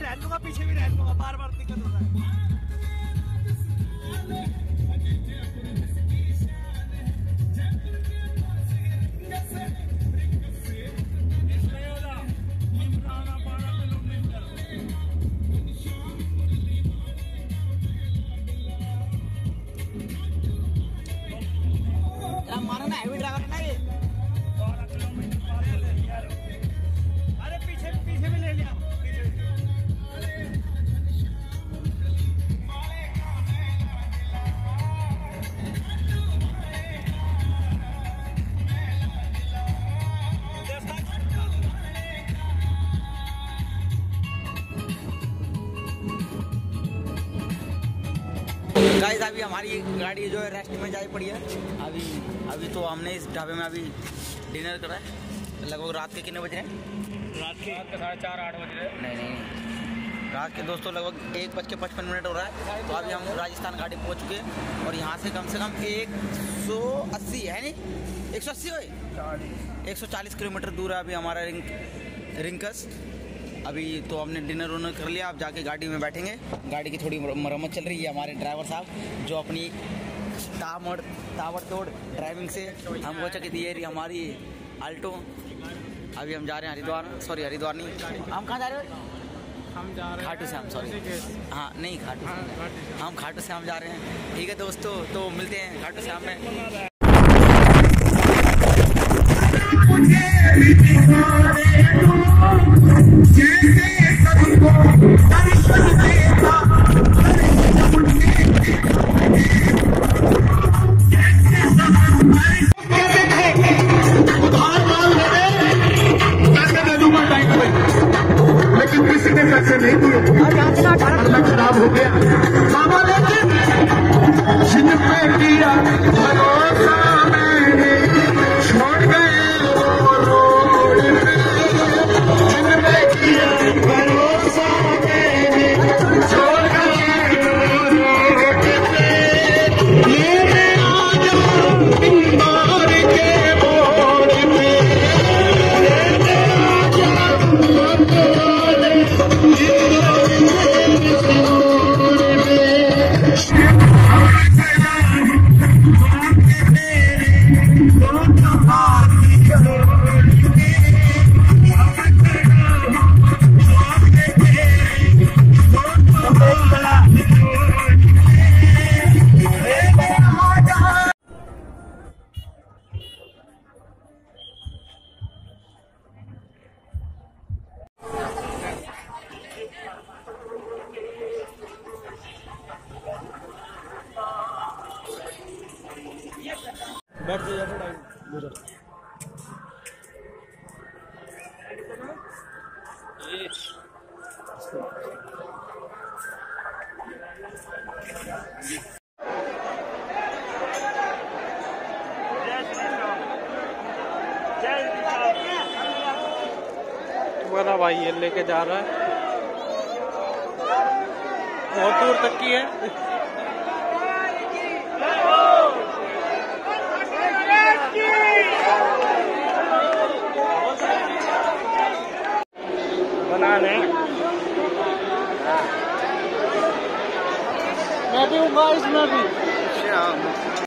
रहने दूंगा, पीछे भी रहने दूंगा, बार बार दिक्कत हो रहा है। मारा ना हैवी ड्राइवर ना ये। अरे पीछे पीछे भी ले लिया। गाइस अभी हमारी गाड़ी जो है रेस्ट में जाई पड़ी है। अभी तो हमने इस ढाबे में अभी डिनर करा है। लगभग रात के कितने बज रहे हैं? रात के 4:30 8 बज रहे हैं। नहीं रात के दोस्तों लगभग 1:55 हो रहा है। तो अभी हम राजस्थान घाटी पहुंच चुके हैं और यहाँ से कम 180 है नहीं 180 हो 140 किलोमीटर दूर है अभी हमारा रिंकस। अभी तो हमने डिनर उनर कर लिया। अब जाके गाड़ी में बैठेंगे। गाड़ी की थोड़ी मरम्मत चल रही है। हमारे ड्राइवर साहब जो अपनी ताबड़तोड़ ड्राइविंग से हमको चकी दी है हमारी आल्टो। अभी हम जा रहे हैं हरिद्वार नहीं, हम कहाँ जा रहे हो? हम जा रहे हैं खाटू श्याम। सॉरी हाँ नहीं खाटू हम खाटू श्याम जा रहे हैं। ठीक है दोस्तों, तो मिलते हैं खाटू श्याम में। लेकिन किसी ने पैसे नहीं दिए, खराब हो गया मामा। लेकिन जिन पे किया भरोसा मैंने छोड़ गए वो रोड पे। जिन पे किया भरोसा मैंने छोड़ गए वो रोड पे। मेरे आ जाओ इंदौर के मोड़ पे। बैठ जाइए तुम्हारा भाई ये लेके जा रहा है, बहुत दूर तक की है। बनाने मैं भी हूँ इसमें भी।